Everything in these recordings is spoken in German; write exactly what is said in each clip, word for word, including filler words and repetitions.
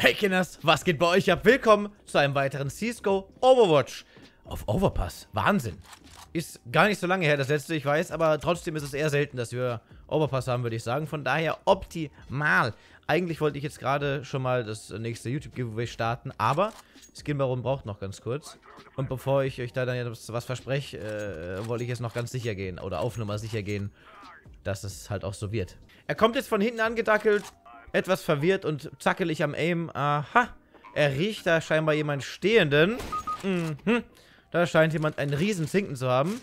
Hey Kinders, was geht bei euch ab? Willkommen zu einem weiteren C S G O Overwatch auf Overpass. Wahnsinn. Ist gar nicht so lange her, das letzte, ich weiß, aber trotzdem ist es eher selten, dass wir Overpass haben, würde ich sagen. Von daher optimal. Eigentlich wollte ich jetzt gerade schon mal das nächste YouTube-Giveaway starten, aber Skin Baron braucht noch ganz kurz. Und bevor ich euch da dann jetzt was verspreche, äh, wollte ich jetzt noch ganz sicher gehen, oder auf Nummer sicher gehen, dass es halt auch so wird. Er kommt jetzt von hinten angedackelt, etwas verwirrt und zackelig am Aim. Aha, er riecht da scheinbar jemand Stehenden. Mhm. Da scheint jemand einen riesen Zinken zu haben.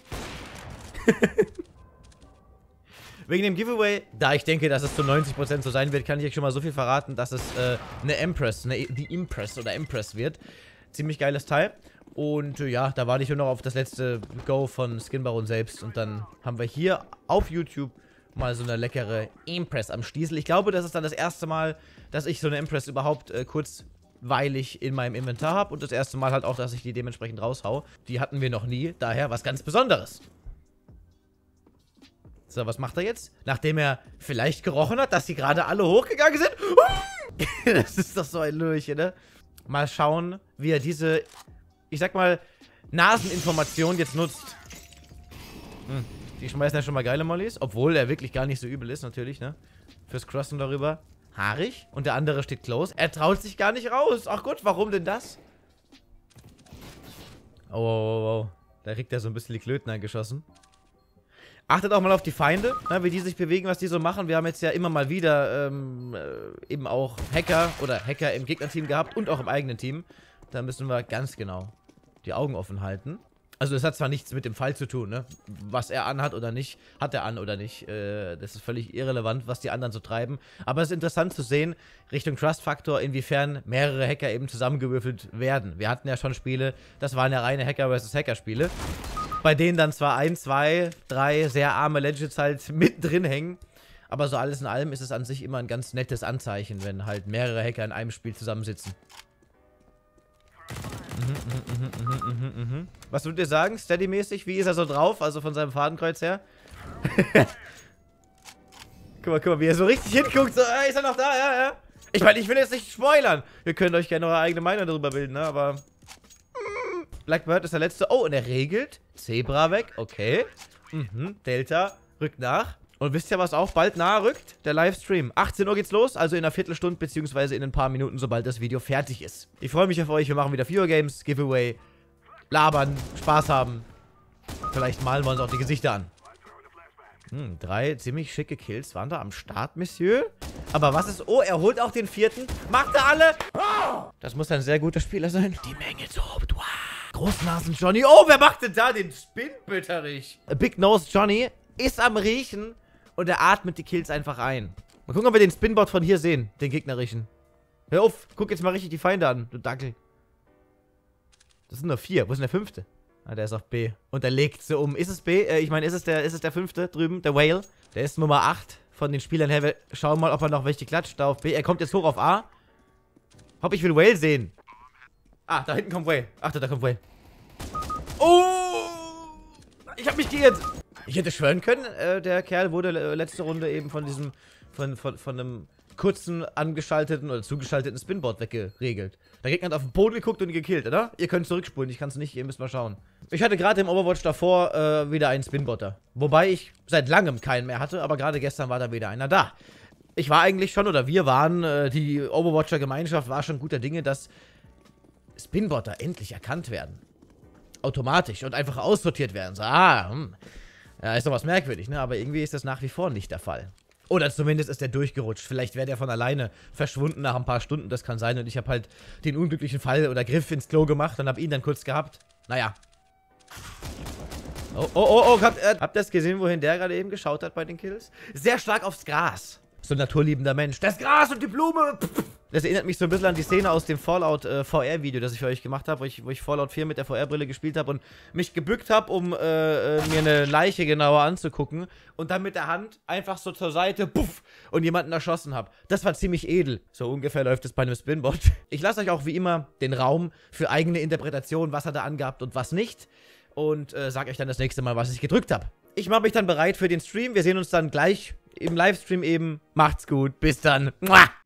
Wegen dem Giveaway, da ich denke, dass es zu neunzig Prozent so sein wird, kann ich euch schon mal so viel verraten, dass es äh, eine Empress, eine, die Impress oder Empress wird. Ziemlich geiles Teil. Und äh, ja, da warte ich nur noch auf das letzte Go von Skin Baron selbst. Und dann haben wir hier auf YouTube mal so eine leckere Impress am Stiesel. Ich glaube, das ist dann das erste Mal, dass ich so eine Impress überhaupt äh, kurzweilig in meinem Inventar habe. Und das erste Mal halt auch, dass ich die dementsprechend raushau. Die hatten wir noch nie, daher was ganz Besonderes. So, was macht er jetzt? Nachdem er vielleicht gerochen hat, dass die gerade alle hochgegangen sind. Das ist doch so ein Lurche, ne? Mal schauen, wie er diese, ich sag mal, Naseninformation jetzt nutzt. Hm. Die schmeißen ja schon mal geile Mollys, obwohl er wirklich gar nicht so übel ist, natürlich, ne? Fürs Crossen darüber. Haarig. Und der andere steht close. Er traut sich gar nicht raus. Ach Gott, warum denn das? Oh, oh, oh, oh. Da kriegt er so ein bisschen die Klöten angeschossen. Achtet auch mal auf die Feinde, ne, wie die sich bewegen, was die so machen. Wir haben jetzt ja immer mal wieder ähm, äh, eben auch Hacker oder Hacker im Gegnerteam gehabt und auch im eigenen Team. Da müssen wir ganz genau die Augen offen halten. Also es hat zwar nichts mit dem Fall zu tun, ne? Was er anhat oder nicht, hat er an oder nicht. Äh, das ist völlig irrelevant, was die anderen so treiben. Aber es ist interessant zu sehen, Richtung Trust-Faktor, inwiefern mehrere Hacker eben zusammengewürfelt werden. Wir hatten ja schon Spiele, das waren ja reine Hacker versus Hacker-Spiele, bei denen dann zwar ein, zwei, drei sehr arme Legends halt mittendrin hängen. Aber so alles in allem ist es an sich immer ein ganz nettes Anzeichen, wenn halt mehrere Hacker in einem Spiel zusammensitzen. Mhm, mhm, mhm, mhm, mhm. Was würdet ihr sagen, Steady-mäßig? Wie ist er so drauf? Also von seinem Fadenkreuz her? Guck mal, guck mal, wie er so richtig hinguckt. So, äh, ist er noch da? Ja, ja. Ich meine, ich will jetzt nicht spoilern. Wir können euch gerne eure eigene Meinung darüber bilden, ne? Aber Blackbird ist der letzte. Oh, und er regelt. Zebra weg. Okay. Mhm. Delta rückt nach. Und wisst ihr, was auch bald nahe rückt? Der Livestream. achtzehn Uhr geht's los, also in einer Viertelstunde, beziehungsweise in ein paar Minuten, sobald das Video fertig ist. Ich freue mich auf euch. Wir machen wieder Viewer Games, Giveaway, labern, Spaß haben. Vielleicht malen wir uns auch die Gesichter an. Hm, drei ziemlich schicke Kills waren da am Start, Monsieur. Aber was ist... Oh, er holt auch den vierten. Macht er alle? Das muss ein sehr guter Spieler sein. Die Menge tobt. Wow. Großnasen Johnny. Oh, wer macht denn da den Spin-Bitterich? Big Nose Johnny ist am Riechen. Und er atmet die Kills einfach ein. Mal gucken, ob wir den Spinbot von hier sehen. Den gegnerischen. Hör auf. Guck jetzt mal richtig die Feinde an, du Dackel. Das sind nur vier. Wo ist denn der fünfte? Ah, der ist auf B. Und er legt sie um. Ist es B? Äh, ich meine, ist es der, ist es der fünfte drüben? Der Whale. Der ist Nummer acht von den Spielern her. Wir schauen mal, ob er noch welche klatscht. Da auf B. Er kommt jetzt hoch auf A. Hopp, ich will Whale sehen. Ah, da hinten kommt Whale. Ach, da kommt Whale. Oh! Ich hab mich geirrt. Ich hätte schwören können, äh, der Kerl wurde äh, letzte Runde eben von diesem, von, von, von einem kurzen angeschalteten oder zugeschalteten Spinboard weggeregelt. Der Gegner hat auf den Boden geguckt und ihn gekillt, oder? Ihr könnt zurückspulen, ich kann es nicht, ihr müsst mal schauen. Ich hatte gerade im Overwatch davor äh, wieder einen Spinbotter. Wobei ich seit langem keinen mehr hatte, aber gerade gestern war da wieder einer da. Ich war eigentlich schon, oder wir waren, äh, die Overwatcher-Gemeinschaft war schon guter Dinge, dass Spinbotter endlich erkannt werden. Automatisch und einfach aussortiert werden. So, ah, hm. Ja, ist doch was merkwürdig, ne? Aber irgendwie ist das nach wie vor nicht der Fall. Oder zumindest ist der durchgerutscht. Vielleicht wäre der von alleine verschwunden nach ein paar Stunden, das kann sein. Und ich habe halt den unglücklichen Fall oder Griff ins Klo gemacht und habe ihn dann kurz gehabt. Naja. Oh, oh, oh, oh. Habt, äh, habt ihr das gesehen, wohin der gerade eben geschaut hat bei den Kills? Sehr stark aufs Gras. So ein naturliebender Mensch. Das Gras und die Blume. Das erinnert mich so ein bisschen an die Szene aus dem Fallout äh, V R-Video, das ich für euch gemacht habe, wo ich, wo ich Fallout vier mit der V R-Brille gespielt habe und mich gebückt habe, um äh, äh, mir eine Leiche genauer anzugucken und dann mit der Hand einfach so zur Seite, puff, und jemanden erschossen habe. Das war ziemlich edel. So ungefähr läuft es bei einem Spinbot. Ich lasse euch auch wie immer den Raum für eigene Interpretation, was er da angehabt und was nicht. Und äh, sage euch dann das nächste Mal, was ich gedrückt habe. Ich mache mich dann bereit für den Stream. Wir sehen uns dann gleich im Livestream eben. Macht's gut. Bis dann. Mua!